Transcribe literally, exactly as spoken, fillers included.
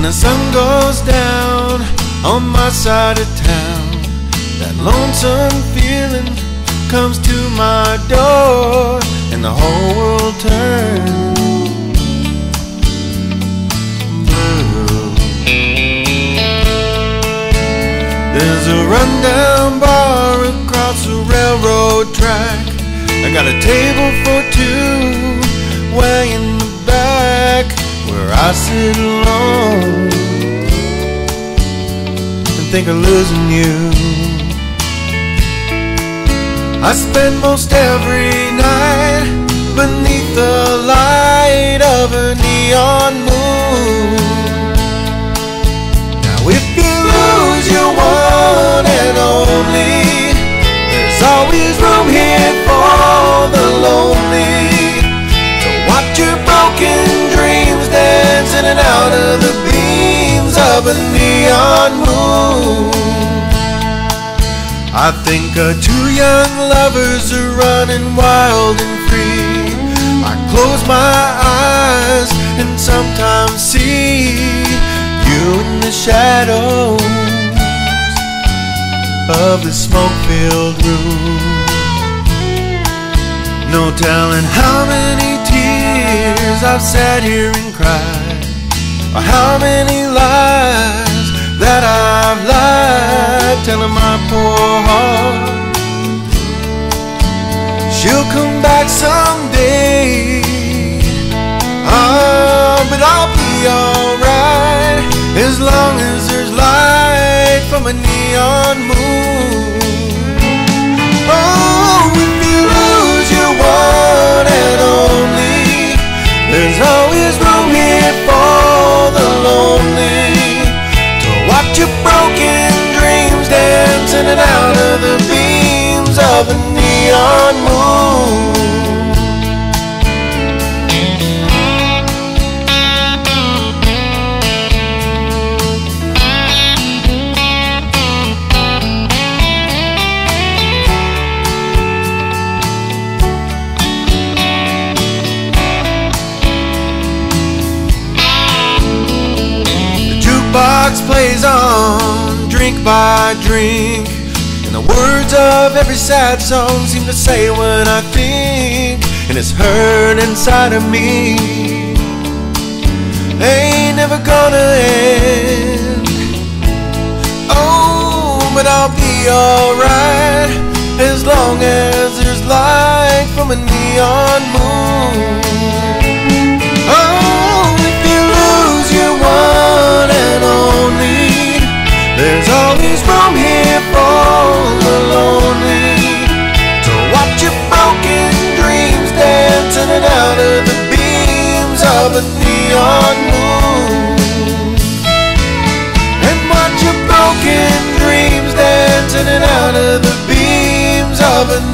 When the sun goes down on my side of town, that lonesome feeling comes to my door, and the whole world turns blue. There's a rundown bar across the railroad track. I got a table for two way in the back, where I sit alone and think of losing you. I spend most every night beneath the light of a neon moon. Now if you lose your one and only, there's always room here for the lonely to watch your broken dreams dance in and out of the beams of a neon moon. I think uh, two young lovers are running wild and free. I close my eyes and sometimes see you in the shadows of the smoke-filled room. No telling how many tears I've sat here and cried, or how many lies that I've lied, telling my poor heart she'll come back someday. Ah, but I'll be alright as long as there's light from a neon moon. Oh, if you lose your one and only, there's always room here for the lonely to watch your broken dreams dance in and out of the beams of a neon moon. Box plays on, drink by drink, and the words of every sad song seem to say what I think, and it's hurt inside of me. Ain't never gonna end. Oh, but I'll be alright as long as there's light from a neon moon. Oh, if you lose your one and only, there's always room here for the lonely to watch your broken dreams dance in and out of the beams of a neon moon. And watch your broken dreams dance in and out of the beams of a